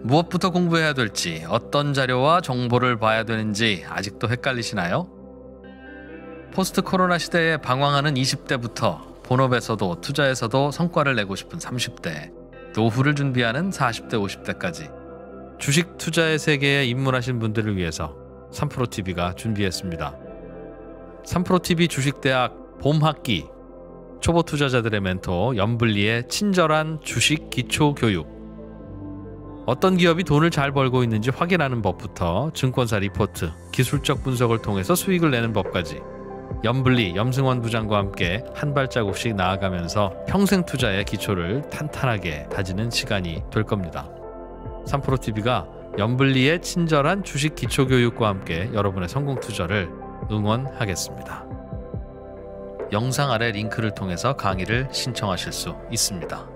무엇부터 공부해야 될지, 어떤 자료와 정보를 봐야 되는지 아직도 헷갈리시나요? 포스트 코로나 시대에 방황하는 20대부터 본업에서도 투자에서도 성과를 내고 싶은 30대, 노후를 준비하는 40대, 50대까지 주식 투자의 세계에 입문하신 분들을 위해서 3프로TV가 준비했습니다. 3프로TV 주식대학 봄학기, 초보 투자자들의 멘토 연블리의 친절한 주식 기초 교육, 어떤 기업이 돈을 잘 벌고 있는지 확인하는 법부터 증권사 리포트, 기술적 분석을 통해서 수익을 내는 법까지 연블리, 염승원 부장과 함께 한 발자국씩 나아가면서 평생 투자의 기초를 탄탄하게 다지는 시간이 될 겁니다. 3프로TV가 연블리의 친절한 주식 기초 교육과 함께 여러분의 성공 투자를 응원하겠습니다. 영상 아래 링크를 통해서 강의를 신청하실 수 있습니다.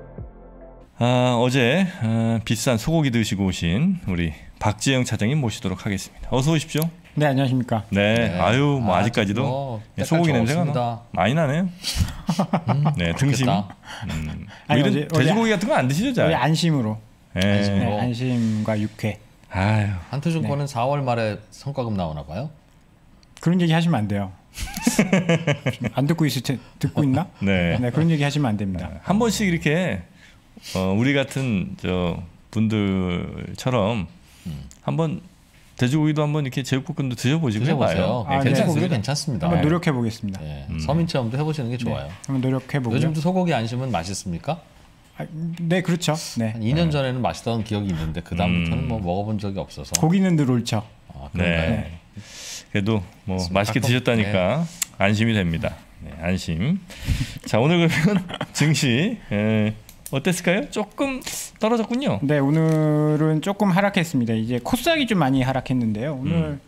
어제 비싼 소고기 드시고 오신 우리 박지영 차장님 모시도록 하겠습니다. 어서 오십시오. 네, 안녕하십니까. 네, 아유 뭐 아직까지도 소고기 냄새가 많이 나네요. 네, 등심. 아니, 이런 돼지고기 같은 거 안 드시죠, 잘? 안심으로. 네, 안심과 육회. 아유. 한투증권은 4월 말에 성과급 나오나 봐요. 그런 얘기 하시면 안 돼요. 안 듣고 듣고 있나? 네. 네, 그런 얘기 하시면 안 됩니다. 한 번씩 이렇게 우리 같은 저 분들처럼 한번 돼지고기도 한번 이렇게 제육볶음도 드셔보시고 해봐요. 돼지고기도 괜찮습니다. 한번 노력해 보겠습니다. 네. 서민 체험도 해보시는 게 좋아요. 한번 노력해 보고요. 요즘도 소고기 안심은 맛있습니까? 네, 그렇죠. 네. 한 2년 전에는 맛있던 기억이 있는데 그 다음부터는 뭐 먹어본 적이 없어서. 고기는 늘 옳죠. 네. 그래도 뭐 맛있게 드셨다니까 안심이 됩니다. 네, 안심. 자, 오늘 그러면 증시 어땠을까요? 조금 떨어졌군요. 네, 오늘은 조금 하락했습니다. 이제 코스닥이 좀 많이 하락했는데요. 오늘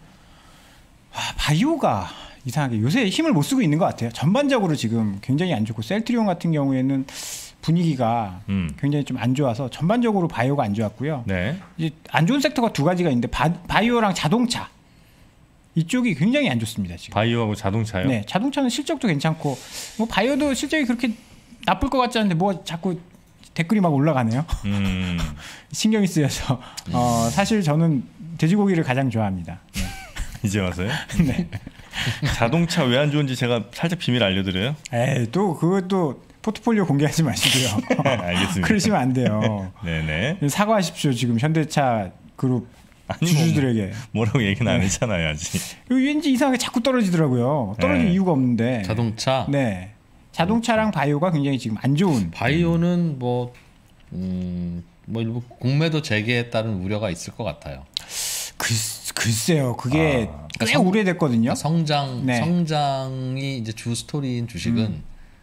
바이오가 이상하게 요새 힘을 못 쓰고 있는 것 같아요. 전반적으로 지금 굉장히 안 좋고, 셀트리온 같은 경우에는 분위기가 굉장히 좀 안 좋아서 전반적으로 바이오가 안 좋았고요. 네. 이제 안 좋은 섹터가 두 가지가 있는데 바이오랑 자동차 이쪽이 굉장히 안 좋습니다. 지금. 바이오하고 자동차요? 네, 자동차는 실적도 괜찮고 뭐 바이오도 실적이 그렇게 나쁠 것 같지 않은데 뭐 자꾸 댓글이 막 올라가네요. 신경이 쓰여서 사실 저는 돼지고기를 가장 좋아합니다. 네. 이제 와서요? 네. 자동차 왜 안 좋은지 제가 살짝 비밀 알려드려요? 에이, 또 그것도 포트폴리오 공개하지 마시고요. 알겠습니다. 그러시면 안 돼요. 네네. 사과하십시오. 지금 현대차 그룹 주주들에게. 뭐라고 얘기는 안 했잖아요, 아직. 왠지 이상하게 자꾸 떨어지더라고요. 떨어질 이유가 없는데. 자동차? 네. 자동차랑 바이오가 굉장히 지금 안 좋은. 바이오는 뭐 일부 공매도 재개에 따른 우려가 있을 것 같아요. 글쎄요, 그게 꽤 오래됐거든요. 성장이 이제 주 스토리인 주식은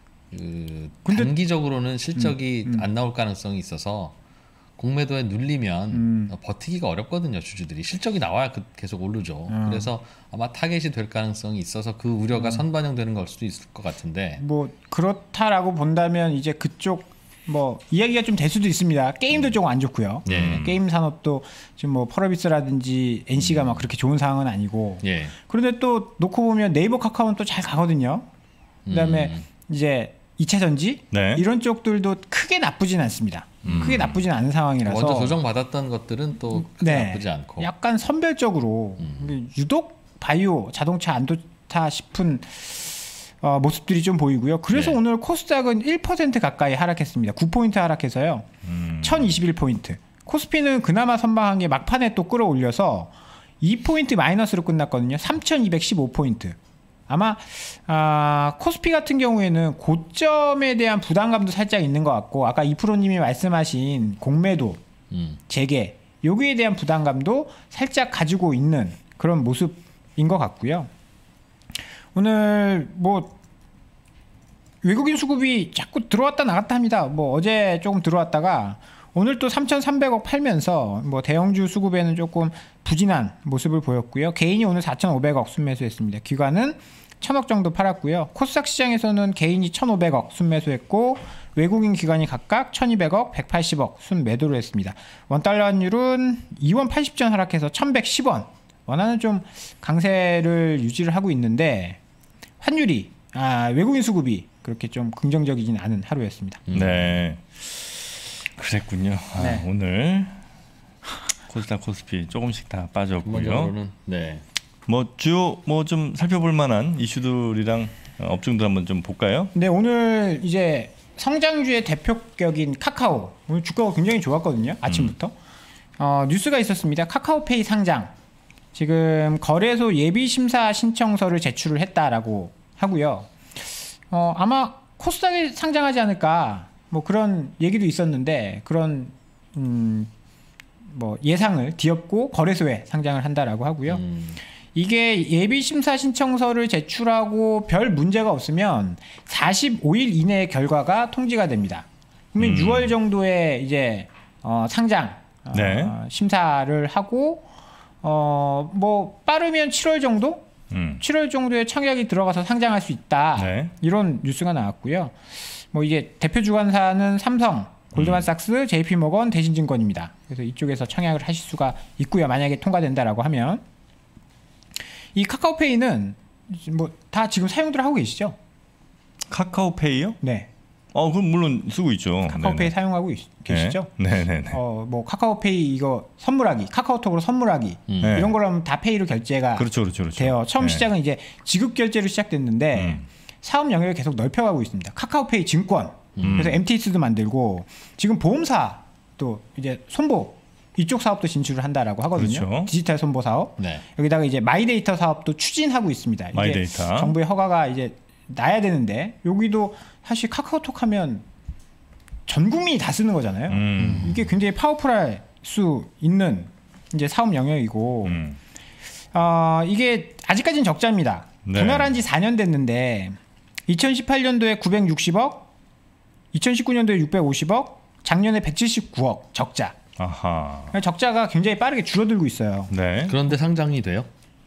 단기적으로는 실적이 안 나올 가능성이 있어서 공매도에 눌리면 버티기가 어렵거든요. 주주들이 실적이 나와야 계속 오르죠. 그래서 아마 타겟이 될 가능성이 있어서 그 우려가 선반영되는 걸 수도 있을 것 같은데, 뭐 그렇다라고 본다면 이제 그쪽 뭐 이야기가 좀 될 수도 있습니다. 게임도 조금 안 좋고요. 게임 산업도 지금 뭐 펄어비스라든지 NC가 막 그렇게 좋은 상황은 아니고. 그런데 또 놓고 보면 네이버 카카오는 또 잘 가거든요. 그다음에 이제 2차 전지 이런 쪽들도 크게 나쁘진 않습니다. 크게 나쁘진 않은 상황이라서 먼저 조정받았던 것들은 또 크게 나쁘지 않고 약간 선별적으로 유독 바이오, 자동차 안 좋다 싶은 모습들이 좀 보이고요. 그래서 오늘 코스닥은 1% 가까이 하락했습니다. 9포인트 하락해서요. 1021포인트. 코스피는 그나마 선방한 게 막판에 또 끌어올려서 2포인트 마이너스로 끝났거든요. 3215포인트. 아마 코스피 같은 경우에는 고점에 대한 부담감도 살짝 있는 것 같고, 아까 이프로님이 말씀하신 공매도 재개 여기에 대한 부담감도 살짝 가지고 있는 그런 모습인 것 같고요. 오늘 뭐 외국인 수급이 자꾸 들어왔다 나갔다 합니다. 뭐 어제 조금 들어왔다가 오늘 또 3,300억 팔면서 뭐 대형주 수급에는 조금 부진한 모습을 보였고요. 개인이 오늘 4,500억 순매수했습니다. 기관은 1,000억 정도 팔았고요. 코스닥 시장에서는 개인이 1,500억 순매수했고 외국인 기관이 각각 1,200억, 180억 순매도를 했습니다. 원달러 환율은 2원 80전 하락해서 1,110원. 원화는 좀 강세를 유지를 하고 있는데 환율이 외국인 수급이 그렇게 좀 긍정적이진 않은 하루였습니다. 네, 그랬군요. 오늘 코스닥, 코스피 조금씩 다 빠졌고요. 기본적으로는 네. 뭐 주요 뭐 좀 살펴볼 만한 이슈들이랑 업종들 한번 좀 볼까요? 네, 오늘 이제 성장주의 대표격인 카카오 오늘 주가가 굉장히 좋았거든요. 아침부터 뉴스가 있었습니다. 카카오페이 상장 지금 거래소 예비 심사 신청서를 제출을 했다라고 하고요. 아마 코스닥에 상장하지 않을까 뭐 그런 얘기도 있었는데 그런 뭐 예상을 뒤엎고 거래소에 상장을 한다라고 하고요. 이게 예비 심사 신청서를 제출하고 별 문제가 없으면 45일 이내에 결과가 통지가 됩니다. 그러면 6월 정도에 이제 상장 네. 심사를 하고 뭐 빠르면 7월 정도? 7월 정도에 청약이 들어가서 상장할 수 있다. 네. 이런 뉴스가 나왔고요. 뭐 이제 대표 주관사는 삼성, 골드만삭스, JP모건, 대신증권입니다. 그래서 이쪽에서 청약을 하실 수가 있고요. 만약에 통과된다라고 하면 이 카카오페이는 뭐 다 지금 사용들 하고 계시죠? 카카오페이요? 네. 그럼 물론 쓰고 있죠. 카카오페이 네네. 사용하고 계시죠? 네네네. 뭐 카카오페이 이거 선물하기, 카카오톡으로 선물하기 네. 이런 걸로 하면 다 페이로 결제가 그렇죠. 돼요. 처음 네. 시작은 이제 지급 결제로 시작됐는데 사업 영역을 계속 넓혀가고 있습니다. 카카오페이 증권, 그래서 MTS도 만들고 지금 보험사도 이제 손보 이쪽 사업도 진출을 한다라고 하거든요. 그렇죠. 디지털 손보 사업. 네. 여기다가 이제 마이데이터 사업도 추진하고 있습니다. 이게 마이데이터. 정부의 허가가 이제 나야 되는데 여기도 사실 카카오톡 하면 전 국민이 다 쓰는 거잖아요. 이게 굉장히 파워풀할 수 있는 이제 사업 영역이고 이게 아직까지는 적자입니다. 네. 분할한 지 4년 됐는데 2018년도에 960억, 2019년도에 650억, 작년에 179억 적자. 아하. 적자가 굉장히 빠르게 줄어들고 있어요. 네. 그런데 상장이 돼요?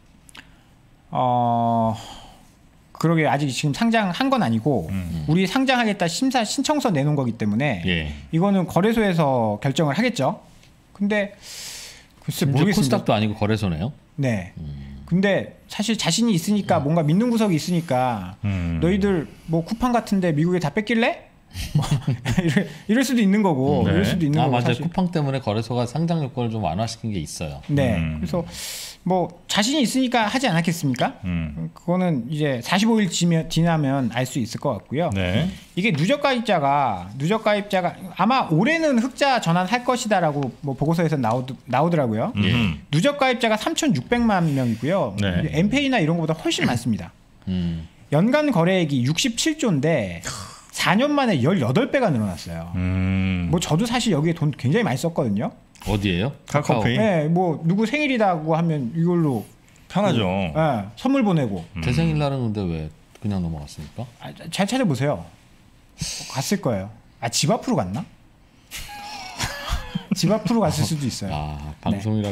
그러게 아직 지금 상장한 건 아니고 우리 상장하겠다 심사 신청서 내놓은 거기 때문에 예. 이거는 거래소에서 결정을 하겠죠. 근데 글쎄 심지어 모르겠습니다. 코스닥도 아니고 거래소네요. 네. 근데 사실 자신이 있으니까 뭔가 믿는 구석이 있으니까 너희들 뭐 쿠팡 같은데 미국에 다 뺏길래? 뭐 이럴 수도 있는 거고 네. 이럴 수도 있는 거고 맞아요. 사실. 쿠팡 때문에 거래소가 상장 요건을 좀 완화시킨 게 있어요. 네. 그래서 뭐 자신이 있으니까 하지 않았겠습니까? 그거는 이제 45일 지나면 알 수 있을 것 같고요. 네. 이게 누적 가입자가 아마 올해는 흑자 전환할 것이다라고 뭐 보고서에서 나오더라고요. 누적 가입자가 3,600만 명이고요. 네. 엠페이나 이런 것보다 훨씬 많습니다. 연간 거래액이 67조인데 4년 만에 18배가 늘어났어요. 뭐 저도 사실 여기에 돈 굉장히 많이 썼거든요. 어디예요? 카카오페이. 네, 뭐 누구 생일이라고 하면 이걸로 편하죠. 네, 선물 보내고. 대생일날은 근데 왜 그냥 넘어갔습니까? 잘 찾아보세요. 갔을 거예요. 집 앞으로 갔나? 집 앞으로 갔을 수도 있어요. 방송이라고.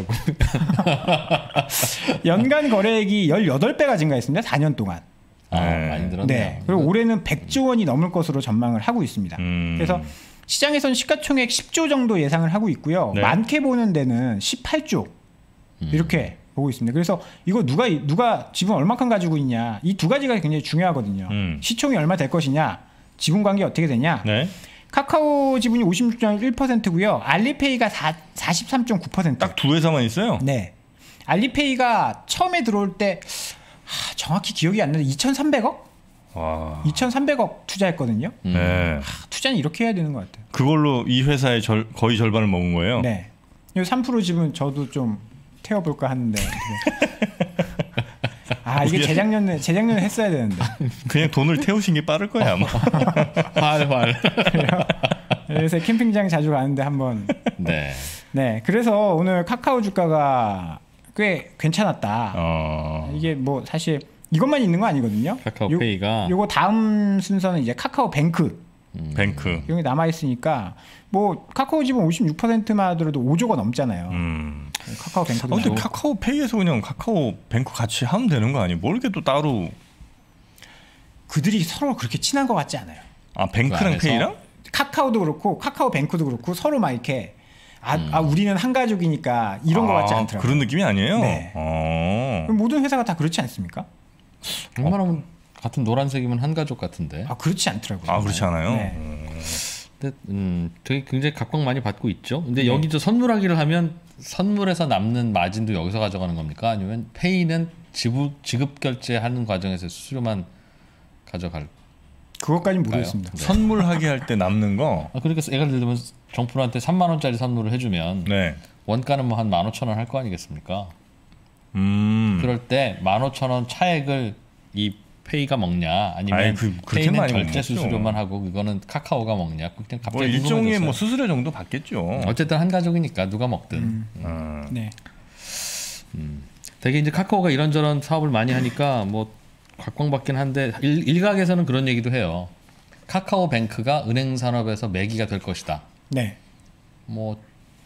연간 거래액이 18배가 증가했습니다. 4년 동안. 많이 늘었네요. 네. 그리고 올해는 100조 원이 넘을 것으로 전망을 하고 있습니다. 그래서 시장에서는 시가총액 10조 정도 예상을 하고 있고요. 네. 많게 보는 데는 18조 이렇게 보고 있습니다. 그래서 이거 누가 지분 얼마큼 가지고 있냐 이 두 가지가 굉장히 중요하거든요. 시총이 얼마 될 것이냐, 지분 관계 어떻게 되냐. 네. 카카오 지분이 56.1%고요. 알리페이가 43.9%. 딱 두 회사만 있어요? 네. 알리페이가 처음에 들어올 때 정확히 기억이 안 나는데 2,300억? 와. 2,300억 투자했거든요. 네. 투자는 이렇게 해야 되는 것 같아요. 그걸로 이 회사의 거의 절반을 먹은 거예요? 네. 이 3% 지분 저도 좀 태워볼까 하는데. 이게 재작년에 했어야 되는데. 그냥 돈을 태우신 게 빠를 거야 아마. 활. 그래서 캠핑장 자주 가는데 한번. 네. 네. 그래서 오늘 카카오 주가가 꽤 괜찮았다. 이게 뭐 사실 이것만 있는 거 아니거든요. 카카오페이가 요거 다음 순서는 이제 카카오 뱅크. 뱅크. 이런 게 남아 있으니까 뭐 카카오 지분 56%만 하더라도 5조가 넘잖아요. 카카오 뱅크도. 근데 카카오페이에서 그냥 카카오 뱅크 같이 하면 되는 거 아니에요? 뭘 이렇게 또 따로? 그들이 서로 그렇게 친한 것 같지 않아요. 뱅크랑 페이랑? 카카오도 그렇고 카카오 뱅크도 그렇고 서로 막 이렇게 우리는 한 가족이니까 이런 것 같지 않더라고요. 그런 느낌이 아니에요? 네. 모든 회사가 다 그렇지 않습니까? 웬만하면 같은 노란색이면 한 가족 같은데. 그렇지 않더라고요. 그렇지 않아요? 네. 근데 되게 굉장히 각광 많이 받고 있죠. 근데 여기서 선물하기를 하면 선물에서 남는 마진도 여기서 가져가는 겁니까? 아니면 페이는 지급 결제하는 과정에서 수수료만 가져갈? 그것까지는 모르겠습니다. 네. 선물하게 할 때 남는 거. 그러니까 예를 들면 정프로한테 3만 원짜리 선물을 해주면 네. 원가는 뭐 한 15,000원 할 거 아니겠습니까? 그럴 때 15,000원 차액을 이 페이가 먹냐 아니면 아이, 그렇게 페이는 많이 못 결제 먹죠. 수수료만 하고 이거는 카카오가 먹냐 그냥 갑자기 뭐 일종의 궁금해졌어요. 뭐 수수료 정도 받겠죠. 어쨌든 한 가족이니까 누가 먹든 네. 되게 이제 카카오가 이런저런 사업을 많이 하니까 뭐 각광받긴 한데 일각에서는 그런 얘기도 해요. 카카오뱅크가 은행 산업에서 매기가 될 것이다. 네. 뭐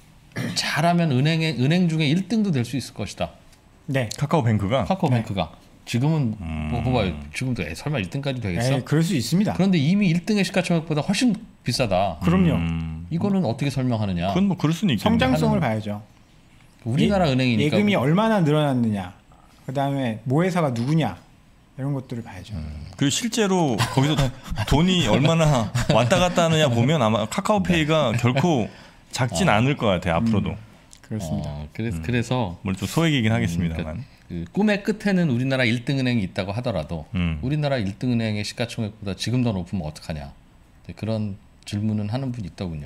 잘하면 은행 중에 1등도 될 수 있을 것이다. 네. 카카오뱅크가 카카오뱅크가 지금은 뭐 봐봐요. 지금도 설마 1등까지 되겠어? 에이, 그럴 수 있습니다. 그런데 이미 1등의 시가총액보다 훨씬 비싸다. 그럼요. 이거는 어떻게 설명하느냐? 그건 뭐 그럴 수는 있겠네. 성장성을 봐야죠. 우리나라 은행이니까 예금이 얼마나 늘어났느냐, 그 다음에 모회사가 누구냐 이런 것들을 봐야죠. 그리고 실제로 거기서 돈이 얼마나 왔다 갔다 하느냐 보면 아마 카카오페이가 결코 작진 않을 것 같아요. 앞으로도. 그렇습니다. 그래서 물론 좀 소액이긴 하겠습니다만. 그 꿈의 끝에는 우리나라 1등 은행이 있다고 하더라도 우리나라 1등 은행의 시가총액보다 지금 더 높으면 어떡하냐? 그런 질문은 하는 분이 있더군요.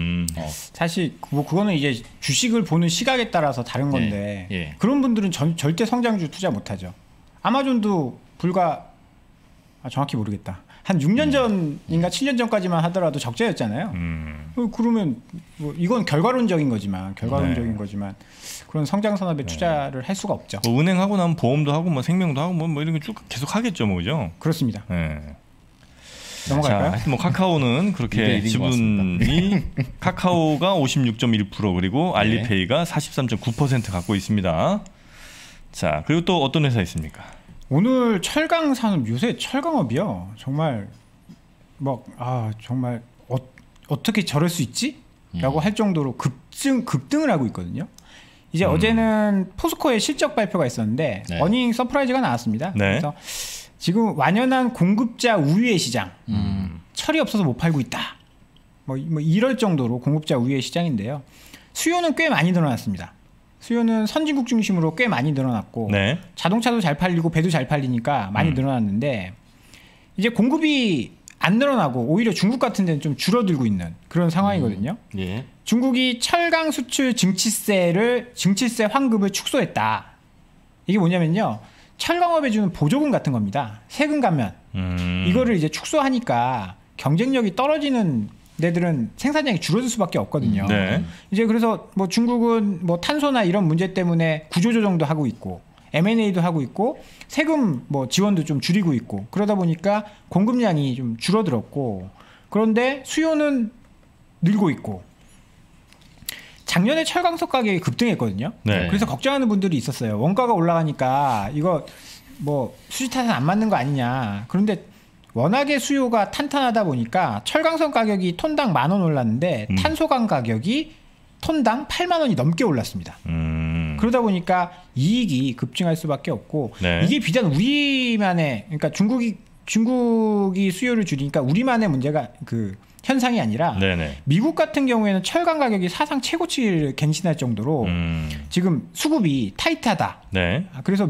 사실 뭐 그거는 이제 주식을 보는 시각에 따라서 다른 건데 예. 그런 분들은 절대 성장주 투자 못하죠. 아마존도 불과 정확히 모르겠다. 한 6년 전인가 7년 전까지만 하더라도 적자였잖아요. 그러면 뭐 이건 결과론적인 거지만 그런 성장 산업에 투자를 할 수가 없죠. 뭐 은행하고 나면 보험도 하고 뭐 생명도 하고 뭐 이런 게 쭉 계속 하겠죠, 뭐죠. 그렇습니다. 네. 넘어갈까요? 자, 하여튼 뭐 카카오는 그렇게 지분이 카카오가 56.1% 그리고 알리페이가 43.9% 갖고 있습니다. 자, 그리고 또 어떤 회사 있습니까? 오늘 철강 산업 요새 철강업이요 정말 정말 어떻게 저럴 수 있지?라고 할 정도로 급등을 하고 있거든요. 이제 어제는 포스코의 실적 발표가 있었는데 어닝 서프라이즈가 나왔습니다. 네. 그래서 지금 완연한 공급자 우위의 시장, 철이 없어서 못 팔고 있다. 뭐 이럴 정도로 공급자 우위의 시장인데요. 수요는 꽤 많이 늘어났습니다. 수요는 선진국 중심으로 꽤 많이 늘어났고 자동차도 잘 팔리고 배도 잘 팔리니까 많이 늘어났는데 이제 공급이 안 늘어나고 오히려 중국 같은 데는 좀 줄어들고 있는 그런 상황이거든요. 예. 중국이 철강 수출 증치세 환급을 축소했다. 이게 뭐냐면요. 철강업에 주는 보조금 같은 겁니다. 세금 감면. 이거를 이제 축소하니까 경쟁력이 떨어지는 데들은 생산량이 줄어들 수밖에 없거든요. 이제 그래서 뭐 중국은 뭐 탄소나 이런 문제 때문에 구조조정도 하고 있고 M&A도 하고 있고 세금 뭐 지원도 좀 줄이고 있고 그러다 보니까 공급량이 좀 줄어들었고 그런데 수요는 늘고 있고 작년에 철강석 가격이 급등했거든요. 그래서 걱정하는 분들이 있었어요. 원가가 올라가니까 이거 뭐 수지 타산 안 맞는 거 아니냐. 그런데 워낙에 수요가 탄탄하다 보니까 철강석 가격이 톤당 10,000원 올랐는데 탄소강 가격이 톤당 80,000원이 넘게 올랐습니다. 그러다 보니까 이익이 급증할 수밖에 없고 이게 비단 우리만의 그러니까 중국이 수요를 줄이니까 우리만의 문제가 그 현상이 아니라 미국 같은 경우에는 철강 가격이 사상 최고치를 갱신할 정도로 지금 수급이 타이트하다. 그래서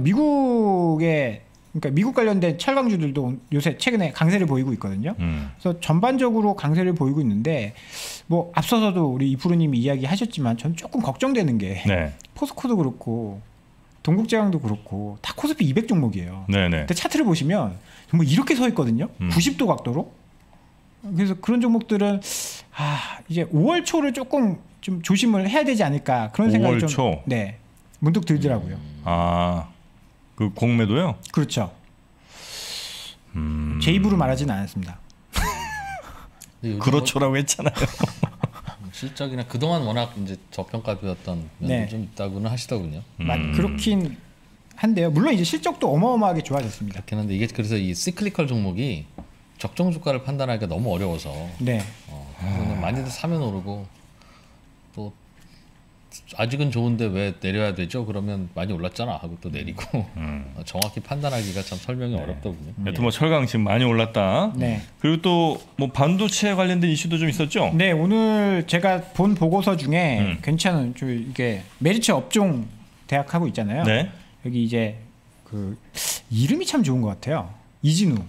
그러니까 미국 관련된 철강주들도 요새 최근에 강세를 보이고 있거든요. 그래서 전반적으로 강세를 보이고 있는데 뭐 앞서서도 우리 이프로님이 이야기하셨지만 전 조금 걱정되는 게 포스코도 그렇고 동국제강도 그렇고 다 코스피 200 종목이에요. 근데 차트를 보시면 정말 이렇게 서 있거든요. 90도 각도로. 그래서 그런 종목들은 이제 5월 초를 조금 좀 조심을 해야 되지 않을까 그런 생각이 5월 좀 초? 문득 들더라고요. 그 공매도요? 그렇죠. 제 입으로 말하지는 않았습니다. 그렇죠라고 했잖아요. 실적이나 그동안 워낙 이제 저평가되었던 면도 좀 있다고는 하시더군요. 그렇긴 한데요. 물론 이제 실적도 어마어마하게 좋아졌습니다. 그렇긴 한데 이게 그래서 이 시클리컬 종목이 적정 주가를 판단하기가 너무 어려워서 그냥 많이들 사면 오르고 또 아직은 좋은데 왜 내려야 되죠? 그러면 많이 올랐잖아 하고 또 내리고 정확히 판단하기가 참 설명이 어렵더군요. 여튼 뭐 철강 지금 많이 올랐다. 네. 그리고 또 뭐 반도체 관련된 이슈도 좀 있었죠? 네, 오늘 제가 본 보고서 중에 괜찮은 이게 메리츠 업종 대학 하고 있잖아요. 네. 여기 이제 그 이름이 참 좋은 것 같아요. 이진우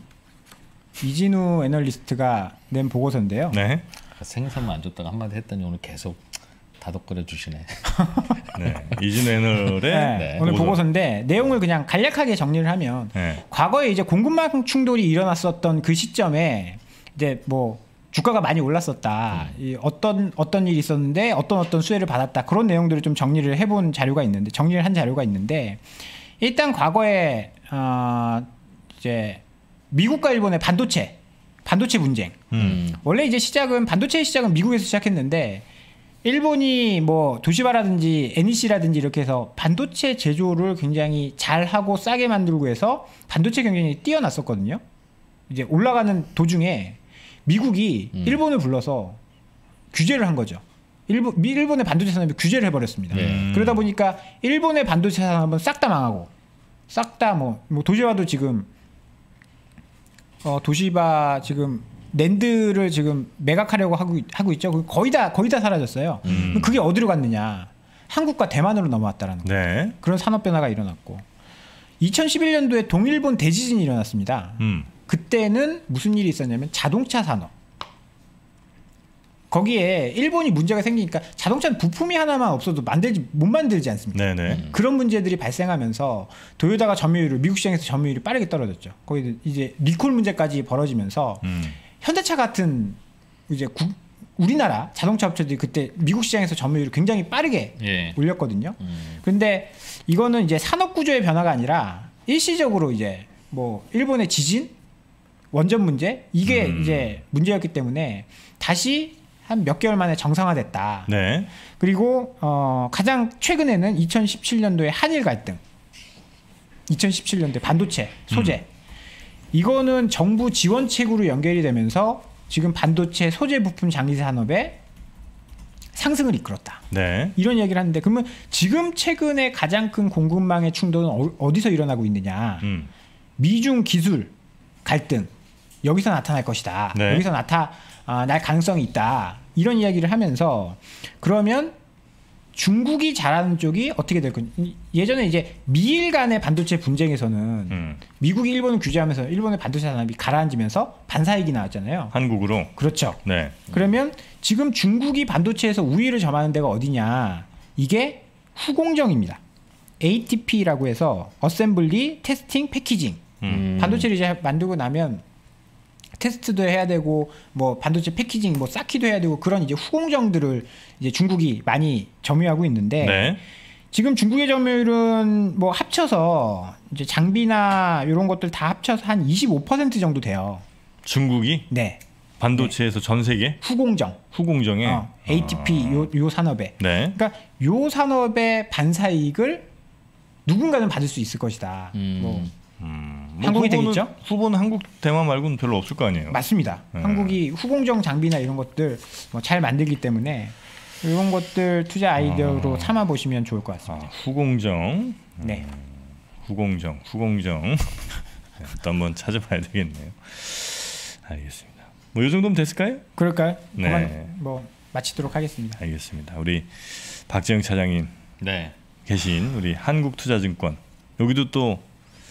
애널리스트가 낸 보고서인데요. 네. 생선만 안 줬다가 한마디 했더니 오늘 계속 다독거려 주시네. 네. 이진우 애널의 네, 오늘 보고서인데 내용을 그냥 간략하게 정리를 하면 과거에 이제 공급망 충돌이 일어났었던 그 시점에 이제 뭐 주가가 많이 올랐었다. 이 어떤 일이 있었는데 어떤 수혜를 받았다. 그런 내용들을 좀 정리를 해본 자료가 있는데 일단 과거에 이제 미국과 일본의 반도체 분쟁. 원래 이제 반도체 시작은 미국에서 시작했는데 일본이 뭐 도시바라든지 NEC라든지 이렇게 해서 반도체 제조를 굉장히 잘하고 싸게 만들고 해서 반도체 경쟁이 뛰어났었거든요. 이제 올라가는 도중에 미국이 일본을 불러서 규제를 한 거죠. 일본의 반도체 산업이 규제를 해버렸습니다. 그러다 보니까 일본의 반도체 산업은 싹 다 망하고 싹 다 뭐 도시바도 지금 도시바 지금 낸드를 지금 매각하려고 하고 있죠. 거의 다 사라졌어요. 그게 어디로 갔느냐? 한국과 대만으로 넘어왔다라는 거예요. 네. 그런 산업 변화가 일어났고 2011년도에 동일본 대지진이 일어났습니다. 그때는 무슨 일이 있었냐면 자동차 산업. 거기에 일본이 문제가 생기니까 자동차는 부품이 하나만 없어도 못 만들지 않습니까? 네네. 그런 문제들이 발생하면서 도요타가 미국 시장에서 점유율이 빠르게 떨어졌죠. 거기 이제 리콜 문제까지 벌어지면서 현대차 같은 이제 우리나라 자동차 업체들이 그때 미국 시장에서 점유율을 굉장히 빠르게 올렸거든요. 근데 이거는 이제 산업 구조의 변화가 아니라 일시적으로 이제 뭐 일본의 지진, 원전 문제 이게 이제 문제였기 때문에 다시 한 몇 개월 만에 정상화됐다. 네. 그리고 가장 최근에는 2017년도에 한일 갈등, 2017년도에 반도체 소재 이거는 정부 지원책으로 연결이 되면서 지금 반도체 소재 부품 장비 산업의 상승을 이끌었다. 네. 이런 이야기를 하는데 그러면 지금 최근에 가장 큰 공급망의 충돌은 어디서 일어나고 있느냐? 미중 기술 갈등 여기서 나타날 것이다. 네. 여기서 날 가능성이 있다. 이런 이야기를 하면서 그러면 중국이 잘하는 쪽이 어떻게 될 건지 예전에 이제 미일 간의 반도체 분쟁에서는 미국이 일본을 규제하면서 일본의 반도체 산업이 가라앉으면서 반사이익이 나왔잖아요. 한국으로. 그렇죠. 네. 그러면 지금 중국이 반도체에서 우위를 점하는 데가 어디냐? 이게 후공정입니다. ATP라고 해서 어셈블리, 테스팅, 패키징. 반도체를 이제 만들고 나면 테스트도 해야 되고 뭐 반도체 패키징 뭐 쌓기도 해야 되고 그런 이제 후공정들을 이제 중국이 많이 점유하고 있는데 네. 지금 중국의 점유율은 뭐 합쳐서 이제 장비나 이런 것들 다 합쳐서 한 25% 정도 돼요. 중국이? 네. 반도체에서 전 세계? 후공정에? ATP 요 산업에. 네. 그러니까 요 산업의 반사이익을 누군가는 받을 수 있을 것이다. 뭐 한국이 되겠죠? 후보는 한국 대만 말고는 별로 없을 거 아니에요. 맞습니다. 한국이 후공정 장비나 이런 것들 뭐 잘 만들기 때문에 이런 것들 투자 아이디어로 삼아 보시면 좋을 것 같습니다. 후공정. 네. 후공정. 네, 또 한번 찾아봐야 되겠네요. 알겠습니다. 뭐 이 정도면 됐을까요? 그럴까요? 네. 그만 뭐 마치도록 하겠습니다. 알겠습니다. 우리 박재영 차장님 네. 계신 우리 한국투자증권 여기도 또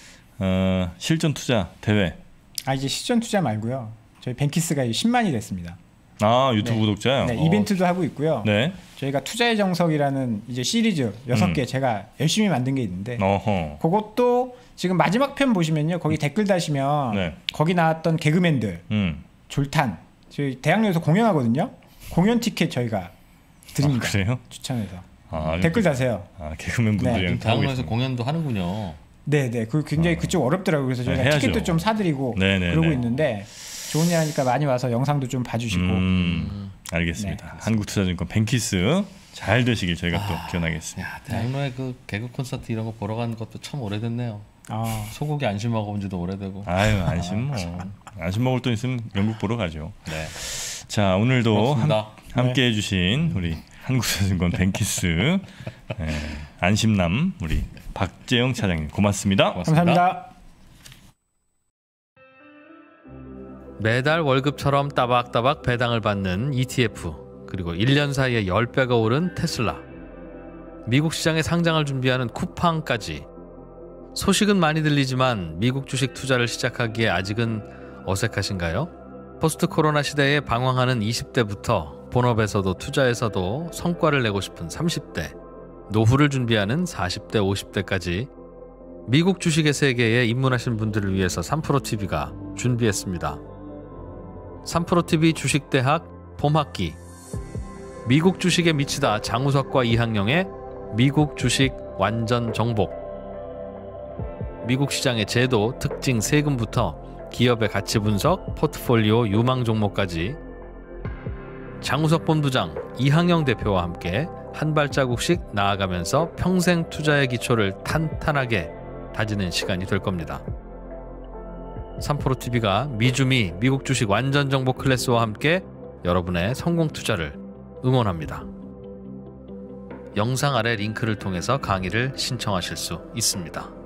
실전 투자 대회. 이제 실전 투자 말고요. 저희 뱅키스가 10만이 됐습니다. 유튜브 네. 구독자요? 네, 이벤트도 하고 있고요. 네. 저희가 투자의 정석이라는 이제 시리즈 6개 제가 열심히 만든 게 있는데 그것도 지금 마지막 편 보시면요. 거기 댓글 다시면 거기 나왔던 개그맨들 졸탄 저희 대학로에서 공연하거든요. 공연 티켓 저희가 드립니다. 그래요? 추천해서 댓글 다세요. 개그맨 분들이랑 대학로에서 공연도 하는군요. 네네. 그 굉장히 그쪽 어렵더라고요. 그래서 저희가 해야죠. 티켓도 좀 사드리고 그러고 있는데 좋은 일 하니까 많이 와서 영상도 좀 봐주시고. 알겠습니다. 네, 한국투자증권 뱅키스 잘 되시길 저희가 또 기원하겠습니다. 대학로에 그 개그 콘서트 이런 거 보러 간 것도 참 오래됐네요. 소고기 안심 먹어본 지도 오래되고. 안심 안심 먹을 돈 있으면 영국 보러 가죠. 네. 자 오늘도 함께 네. 해주신 우리 한국투자증권 뱅키스 안심남 우리 박재영 차장님 고맙습니다. 감사합니다. 매달 월급처럼 따박따박 배당을 받는 ETF, 그리고 1년 사이에 10배가 오른 테슬라, 미국 시장에 상장을 준비하는 쿠팡까지. 소식은 많이 들리지만 미국 주식 투자를 시작하기에 아직은 어색하신가요? 포스트 코로나 시대에 방황하는 20대부터 본업에서도 투자에서도 성과를 내고 싶은 30대, 노후를 준비하는 40대, 50대까지 미국 주식의 세계에 입문하신 분들을 위해서 3프로TV가 준비했습니다. 3프로TV 주식대학 봄학기, 미국 주식에 미치다 장우석과 이항영의 미국 주식 완전 정복, 미국 시장의 제도, 특징, 세금부터 기업의 가치 분석, 포트폴리오, 유망 종목까지 장우석 본부장, 이항영 대표와 함께 한 발자국씩 나아가면서 평생 투자의 기초를 탄탄하게 다지는 시간이 될 겁니다. 3프로TV가 미주미 미국 주식 완전 정보 클래스와 함께 여러분의 성공 투자를 응원합니다. 영상 아래 링크를 통해서 강의를 신청하실 수 있습니다.